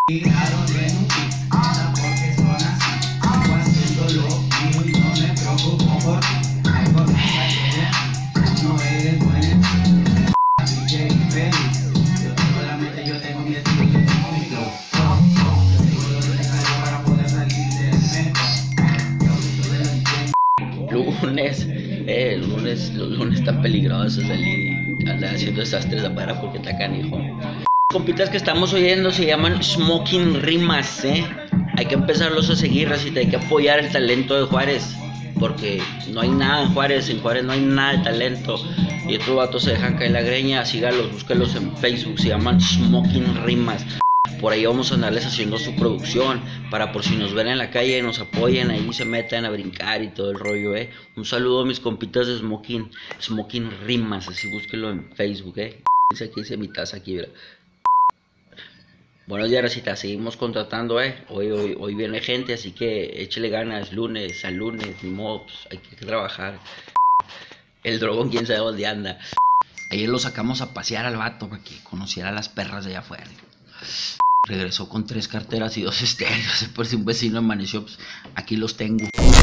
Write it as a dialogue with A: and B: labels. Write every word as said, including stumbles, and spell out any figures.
A: Tiraron de nube, anda porque son así. Hago haciendo lo mío y no me preocupo por ti. Hay cosas que no eres buena. D J Félix, yo tengo la mente, yo tengo mi estilo, yo tengo mi flow. Yo tengo lo necesario para poder salir del metro. Yo uso de lo entiendo.
B: Lunes, eh, lunes, los lunes tan peligrosos salir y andar haciendo desastres afuera porque está canijo. Compitas que estamos oyendo se llaman Smoking Rimas, eh. Hay que empezarlos a seguir, racita, hay que apoyar el talento de Juárez, porque no hay nada en Juárez, en Juárez no hay nada de talento. Y estos vatos se dejan caer la greña, sígalos, búsquenlos en Facebook, se llaman Smoking Rimas. Por ahí vamos a andarles haciendo su producción, para por si nos ven en la calle nos apoyen, ahí se metan a brincar y todo el rollo, eh. Un saludo a mis compitas de Smoking, Smoking Rimas, así búsquenlo en Facebook, eh. Dice aquí, dice mi taza aquí, ¿verdad? Buenos días, racita, seguimos contratando, eh. Hoy, hoy, hoy viene gente, así que échele ganas, lunes al lunes, ni modo, pues, hay que trabajar. El drogón, quién sabe dónde anda. Ayer lo sacamos a pasear al vato para que conociera a las perras de allá afuera. Regresó con tres carteras y dos estéreos. Por si un vecino amaneció, pues aquí los tengo.